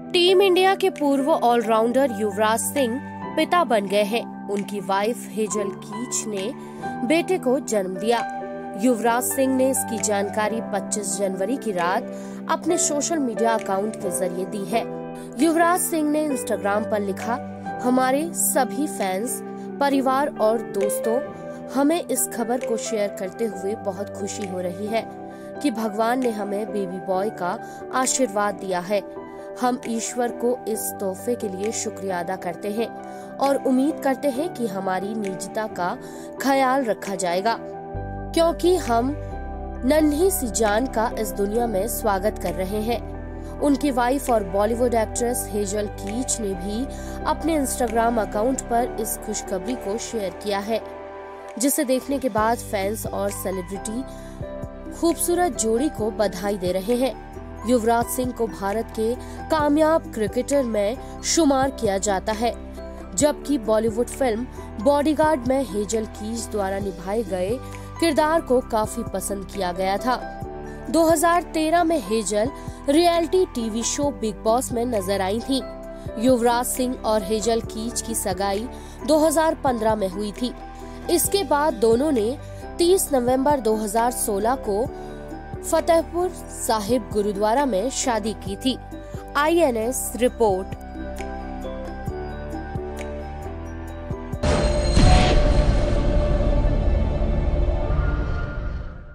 Team India के पूर्व allrounder Yuvraj Singh पिता बन गए हैं। उनकी वाइफ हेजल कीच ने बेटे को जन्म दिया। युवराज सिंह ने इसकी जानकारी 25 जनवरी की रात अपने सोशल मीडिया अकाउंट के जरिए दी है। युवराज सिंह ने इंस्टाग्राम पर लिखा, हमारे सभी फैंस, परिवार और दोस्तों, हमें इस खबर को शेयर करते हुए बहुत खुशी हो रही है कि भगवान ने हमें बेबी बॉय का आशीर्वाद दिया है। हम ईश्वर को इस तोहफे के लिए शुक्रिया अदा करते हैं और उम्मीद करते हैं कि हमारी निजता का ख्याल रखा जाएगा, क्योंकि हम नन्ही सी जान का इस दुनिया में स्वागत कर रहे हैं। उनकी वाइफ और बॉलीवुड एक्ट्रेस हेजल कीच ने भी अपने इंस्टाग्राम अकाउंट पर इस खुशखबरी को शेयर किया है, जिसे देखने के बाद फैंस और सेलिब्रिटी खूबसूरत जोड़ी को बधाई दे रहे हैं। युवराज सिंह को भारत के कामयाब क्रिकेटर में शुमार किया जाता है, जबकि बॉलीवुड फिल्म बॉडीगार्ड में हेजल कीच द्वारा निभाए गए किरदार को काफी पसंद किया गया था। 2013 में Hazel reality TV show Bigg Boss में नजर आई थी। युवराज सिंह और हेजल कीच की सगाई 2015 में हुई थी। इसके बाद दोनों ने 30 नवंबर 2016 को फतेहपुर साहिब गुरुद्वारा में शादी की थी। INS report.